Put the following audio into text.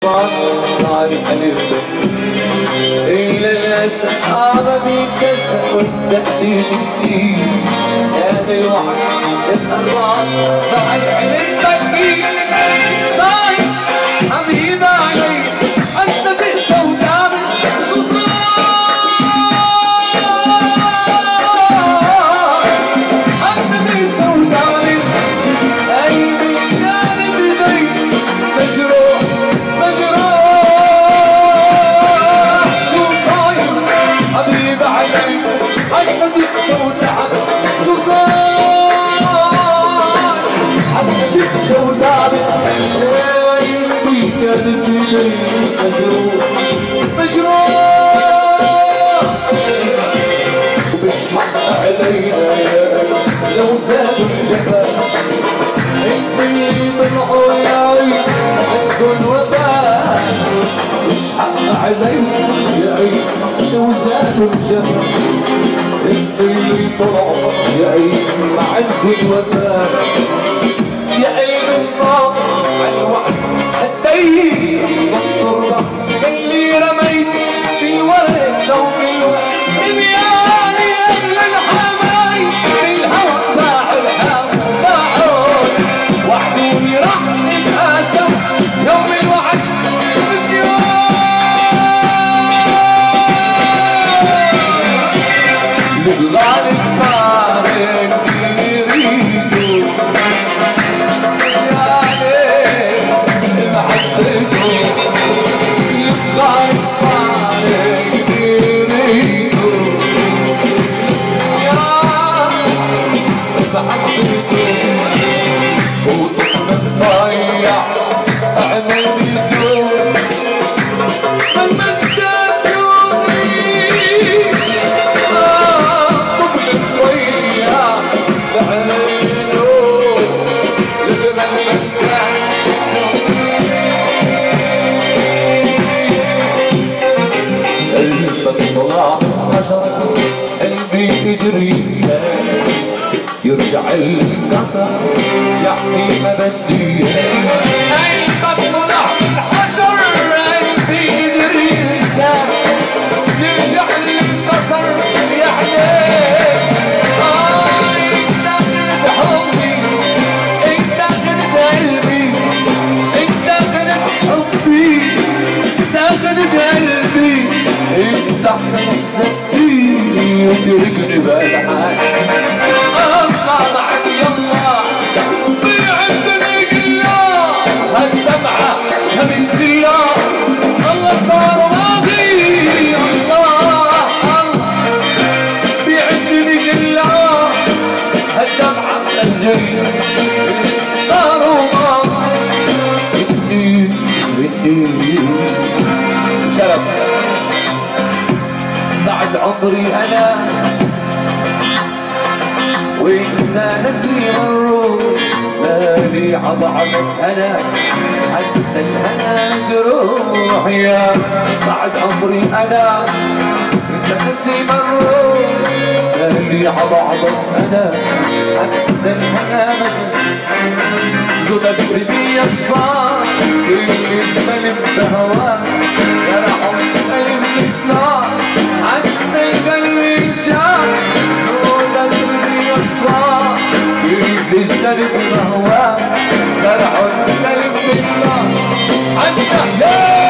إلى الأسحاب بيتكسر والتأسيد جديد هذا الوعد الأرواح مع العلم بكي صاير حبيب علي أنت تنسى وتعمل أنت تنسى وتعمل أي بالجانب بدي مجروح حبيب علي حتى تنسى وتعمل شو صار حتى تنسى وتعمل بالجانب بدي مجروح ومش حق علينا لو زادوا الجبال اللي طلعوا يا عيد عندوا الوباء مش حق علينا يا عيد لو زادوا الجبال اللي طلعوا يا عيد ما عندوا الوباء يا عيد النار على الوعد قديش التربة اللي رميت في الورد شوق الورد رمياني أهل الحماي الهوى باعوا الهوى باعوا وحدوني راح نبقى سوا يوم الوعد مش يوم للغالب فارق يريدوا يا ليل محبته للغالب فارق يريدوا يا محبته وطعم ضيع عمليته من مدتوني طبل ضيع بعينه لمن قلبك طلع من حجر قلبي قدر ينسى يرجع الكسر يعني ما بدي قلبك طلع من حجر قلبي قدر ينسى يرجع الكسر يعني انت اخذت حبي انت اخذت قلبي انت اخذت حبي انت اخذت قلبي انت اخذت زكيني وتركني بالحال معك يلا ضيع الدنيا كلها هالدمعة من زيار الله صار ماضي الله ضيع الدنيا كلها هالدمعة من زيار صاروا ماضي بدي شرف بعد عمري أنا وإنت نسيم الروح مالي عضعضك أنا حتى الهنا جروح يا بعد عمري أنا إنت نسيم الروح مالي عضعضك أنا حتى الهنا زودت بدي الصار اللي سلم بهواك يا رحم قلب النار حتى القلب ينشاف للسلب مهواه زرع الكلب بالله حتى